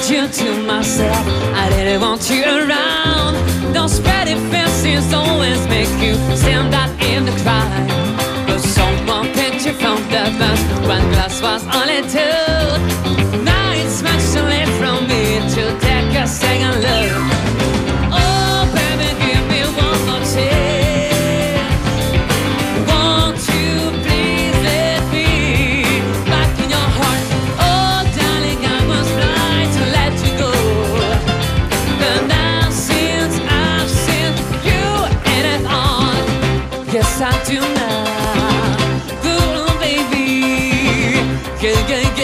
you to myself. I didn't want you around. Those pretty faces always make you stand out in the crowd. But someone picked you from the bus. One glass was only two. Now it's much too late for me to take a second look. Oh baby, give me one more chance. Won't you please let me back in your heart? Oh darling, I was blind to let you go. But now since I've seen you in it all, yes I do now. Ooh baby, yeah, yeah, yeah.